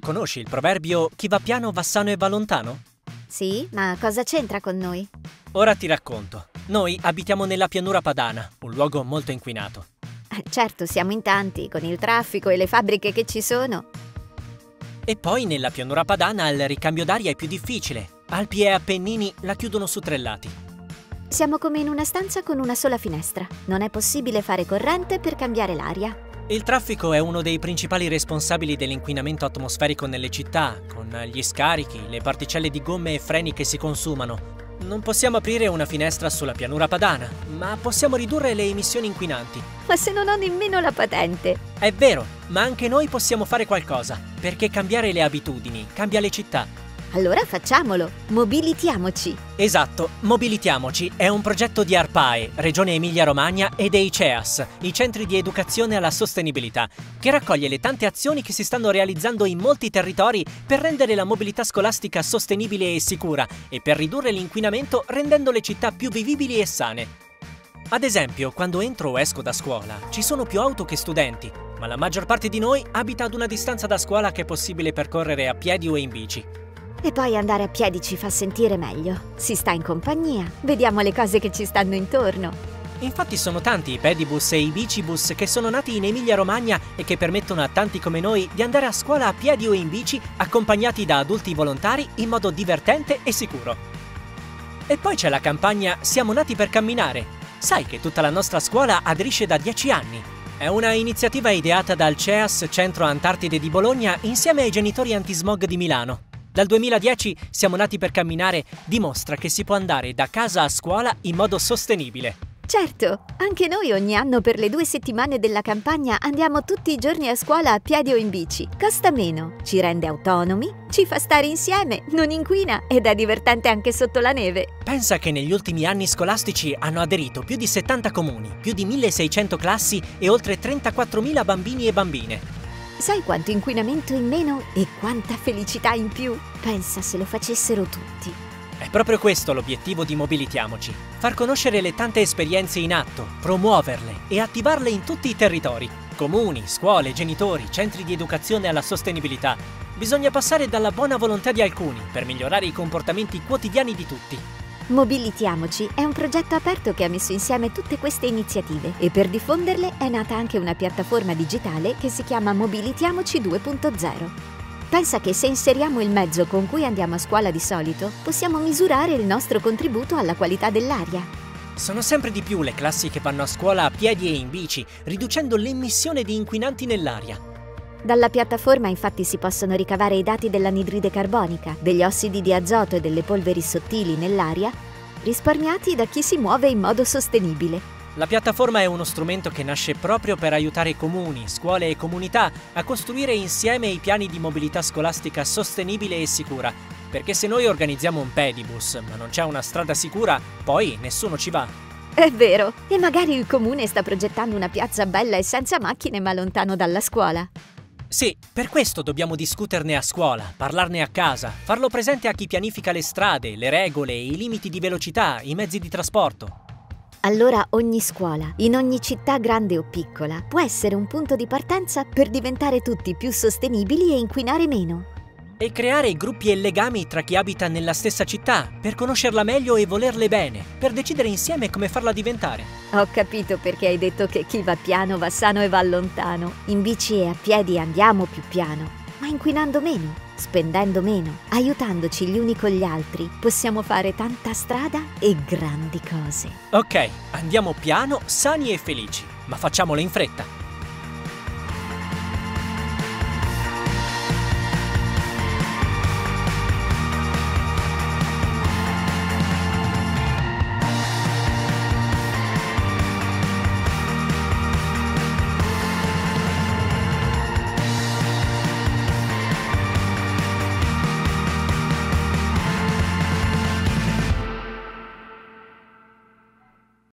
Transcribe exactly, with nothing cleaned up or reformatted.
conosci il proverbio chi va piano va sano e va lontano? Sì, ma cosa c'entra con noi? Ora ti racconto. Noi abitiamo nella pianura padana, un luogo molto inquinato. Eh, certo, siamo in tanti, con il traffico e le fabbriche che ci sono. E poi nella pianura padana il ricambio d'aria è più difficile. Alpi e Appennini la chiudono su tre lati. Siamo come in una stanza con una sola finestra. Non è possibile fare corrente per cambiare l'aria. Il traffico è uno dei principali responsabili dell'inquinamento atmosferico nelle città, con gli scarichi, le particelle di gomme e freni che si consumano. Non possiamo aprire una finestra sulla pianura padana, ma possiamo ridurre le emissioni inquinanti. Ma se non ho nemmeno la patente! È vero, ma anche noi possiamo fare qualcosa, perché cambiare le abitudini cambia le città. Allora facciamolo! Mobilitiamoci! Esatto, Mobilitiamoci è un progetto di ARPAE, Regione Emilia-Romagna e dei C E A S, i Centri di Educazione alla Sostenibilità, che raccoglie le tante azioni che si stanno realizzando in molti territori per rendere la mobilità scolastica sostenibile e sicura e per ridurre l'inquinamento rendendo le città più vivibili e sane. Ad esempio, quando entro o esco da scuola, ci sono più auto che studenti, ma la maggior parte di noi abita ad una distanza da scuola che è possibile percorrere a piedi o in bici. E poi andare a piedi ci fa sentire meglio. Si sta in compagnia, vediamo le cose che ci stanno intorno. Infatti sono tanti i pedibus e i bicibus che sono nati in Emilia-Romagna e che permettono a tanti come noi di andare a scuola a piedi o in bici accompagnati da adulti volontari in modo divertente e sicuro. E poi c'è la campagna Siamo nati per camminare. Sai che tutta la nostra scuola aderisce da dieci anni. È una iniziativa ideata dal C E A S Centro Antartide di Bologna insieme ai genitori antismog di Milano. Dal duemiladieci Siamo nati per camminare dimostra che si può andare da casa a scuola in modo sostenibile. Certo, anche noi ogni anno per le due settimane della campagna andiamo tutti i giorni a scuola a piedi o in bici. Costa meno, ci rende autonomi, ci fa stare insieme, non inquina ed è divertente anche sotto la neve. Pensa che negli ultimi anni scolastici hanno aderito più di settanta comuni, più di milleseicento classi e oltre trentaquattromila bambini e bambine. Sai quanto inquinamento in meno e quanta felicità in più? Pensa se lo facessero tutti. È proprio questo l'obiettivo di Mobilitiamoci. Far conoscere le tante esperienze in atto, promuoverle e attivarle in tutti i territori. Comuni, scuole, genitori, centri di educazione alla sostenibilità. Bisogna passare dalla buona volontà di alcuni per migliorare i comportamenti quotidiani di tutti. Mobilitiamoci è un progetto aperto che ha messo insieme tutte queste iniziative e per diffonderle è nata anche una piattaforma digitale che si chiama Mobilitiamoci due punto zero. Pensa che se inseriamo il mezzo con cui andiamo a scuola di solito, possiamo misurare il nostro contributo alla qualità dell'aria. Sono sempre di più le classi che vanno a scuola a piedi e in bici, riducendo l'emissione di inquinanti nell'aria. Dalla piattaforma infatti si possono ricavare i dati dell'anidride carbonica, degli ossidi di azoto e delle polveri sottili nell'aria, risparmiati da chi si muove in modo sostenibile. La piattaforma è uno strumento che nasce proprio per aiutare comuni, scuole e comunità a costruire insieme i piani di mobilità scolastica sostenibile e sicura, perché se noi organizziamo un pedibus ma non c'è una strada sicura, poi nessuno ci va. È vero, e magari il comune sta progettando una piazza bella e senza macchine ma lontano dalla scuola. Sì, per questo dobbiamo discuterne a scuola, parlarne a casa, farlo presente a chi pianifica le strade, le regole, i limiti di velocità, i mezzi di trasporto. Allora ogni scuola, in ogni città grande o piccola, può essere un punto di partenza per diventare tutti più sostenibili e inquinare meno. E creare gruppi e legami tra chi abita nella stessa città, per conoscerla meglio e volerle bene, per decidere insieme come farla diventare. Ho capito perché hai detto che chi va piano va sano e va lontano. In bici e a piedi andiamo più piano, ma inquinando meno, spendendo meno, aiutandoci gli uni con gli altri, possiamo fare tanta strada e grandi cose. Ok, andiamo piano, sani e felici, ma facciamolo in fretta.